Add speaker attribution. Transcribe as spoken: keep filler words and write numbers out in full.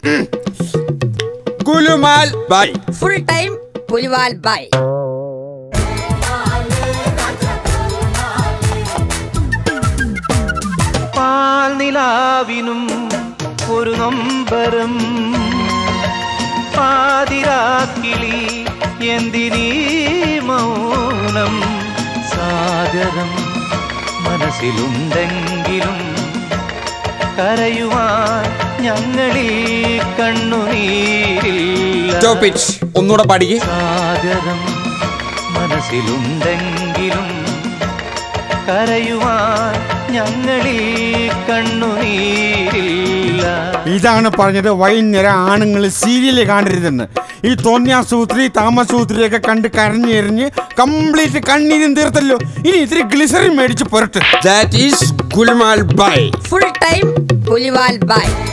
Speaker 1: Gulumal bye.
Speaker 2: Full time പുലിവാൽ bye.
Speaker 3: പാൽനിലാവിനും ഒരു നൊമ്പരം പാതിരാക്കിളി എന്തിനീ മൗനം സാഗരം മനസ്സിലുണ്ടെങ്കിലും കരയുവാൻ ഞങ്ങളിൽ കണ്ണുനീരില്ല.
Speaker 1: ഒന്നുകൂടെ പാടിക്കേ.
Speaker 3: സാഗരം മനസ്സിലുണ്ടെങ്കിലും കരയുവാൻ ഞങ്ങളിൽ കണ്ണുനീരില്ല.
Speaker 1: ഇതാണ് പറഞ്ഞത് വൈകുന്നേരം ആണുങ്ങൾ സീരിയല് കാണരുതെന്ന്. ഈ തോന്നിയാസൂത്രി താമസൂത്രിയൊക്കെ കണ്ട് കരഞ്ഞെറിഞ്ഞ് കംപ്ലീറ്റ് കണ്ണീരും തീർത്തല്ലോ. ഇനി ഇത്തിരി ഗ്ലിസറിൻ മേടിച്ച് പുരട്ട്. ദാറ്റ് ഈസ് ഗുലുമാൽ ബൈ.
Speaker 2: ഫുൾ ടൈം പുലിവാൽ ബൈ.